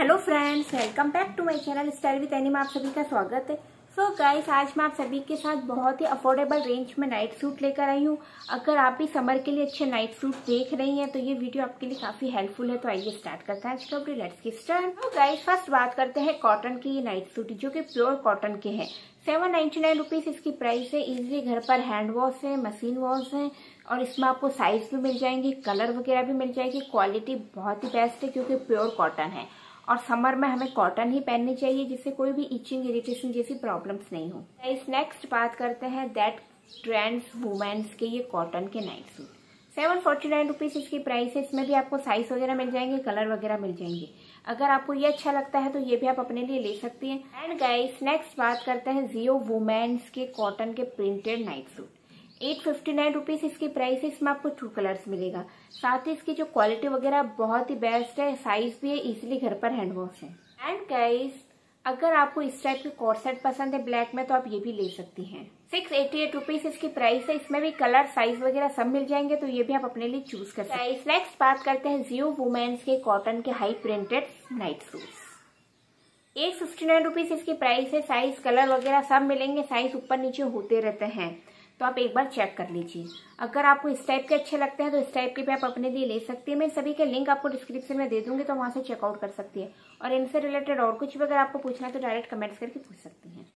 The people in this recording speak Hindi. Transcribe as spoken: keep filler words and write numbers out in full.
Hello friends, welcome back to my channel style with Annie में आप सभी का स्वागत है। सो so गाइस, आज मैं आप सभी के साथ बहुत ही अफोर्डेबल रेंज में नाइट सूट लेकर आई हूँ। अगर आप भी समर के लिए अच्छे नाइट सूट देख रही हैं तो ये वीडियो आपके लिए काफी हेल्पफुल है। तो आइए स्टार्ट करते हैं आज का वीडियो। Let's get start. तो गाइस, फर्स्ट बात करते हैं कॉटन की ये नाइट सूट जो कि प्योर कॉटन के हैं। सेवन नाइन्टी नाइन रुपीज इसकी प्राइस है। इजिली घर पर हैंड वॉश है, मशीन वॉश है और इसमें आपको साइज भी मिल जाएंगी, कलर वगैरह भी मिल जाएगी। क्वालिटी बहुत ही बेस्ट है क्योंकि प्योर कॉटन है और समर में हमें कॉटन ही पहननी चाहिए जिससे कोई भी इचिंग इरिटेशन जैसी प्रॉब्लम्स नहीं हो। इस नेक्स्ट बात करते हैं दैट ट्रेंड्स वुमेन्स के ये कॉटन के night suit. Seven forty nine rupees इसकी प्राइस है। इसमें भी आपको साइज वगैरह मिल जाएंगे, कलर वगैरह मिल जाएंगे। अगर आपको ये अच्छा लगता है तो ये भी आप अपने लिए ले सकती हैं। एंड गाइस, नेक्स्ट बात करते हैं जियो वुमेन्स के कॉटन के printed night suit. Eight fifty nine rupees इसकी प्राइस है। इसमें आपको टू कलर्स मिलेगा। साथ ही इसकी जो क्वालिटी वगैरह बहुत ही बेस्ट है, साइज भी है, इजीली घर पर हैंड वॉश है। एंड गाइस, अगर आपको इस टाइप के कॉर्सेट पसंद है ब्लैक में तो आप ये भी ले सकती हैं। सिक्स एटी एट रुपीज इसकी प्राइस है। इसमें भी कलर, साइज वगैरह सब मिल जाएंगे तो ये भी आप अपने लिए चूज कर सकते हैं। नेक्स्ट बात करते हैं जियो वुमेन्स के कॉटन के high printed night suit. Eight fifty nine rupees इसकी प्राइस है। साइज, कलर वगैरह सब मिलेंगे। साइज ऊपर नीचे होते रहते हैं तो आप एक बार चेक कर लीजिए। अगर आपको इस टाइप के अच्छे लगते हैं तो इस टाइप के भी आप अपने लिए ले सकती हैं। मैं सभी के लिंक आपको डिस्क्रिप्शन में दे दूंगी तो वहां से चेकआउट कर सकती है। और इनसे रिलेटेड और कुछ भी अगर आपको पूछना है तो डायरेक्ट कमेंट्स करके पूछ सकती हैं।